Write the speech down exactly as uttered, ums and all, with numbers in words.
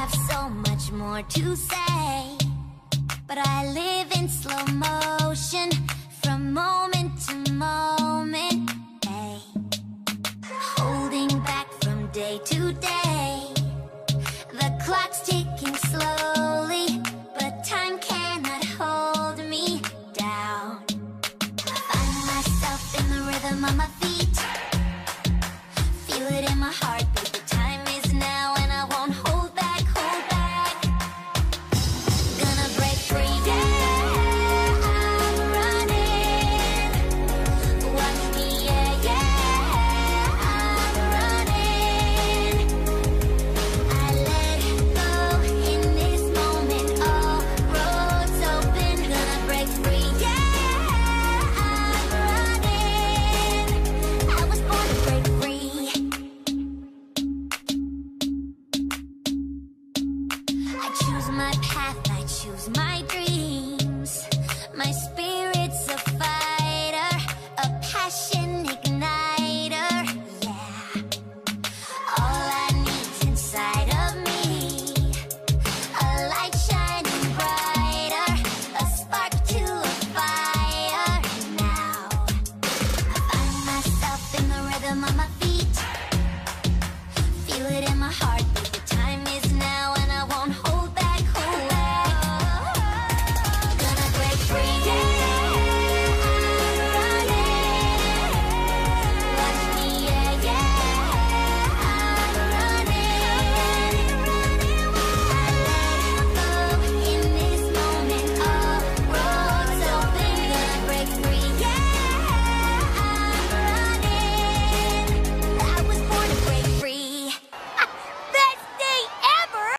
have so much more to say, but I live in slow motion, from moment to moment, ay. Holding back from day to day. The clock's ticking slowly, but time cannot hold me down. Find myself in the rhythm of my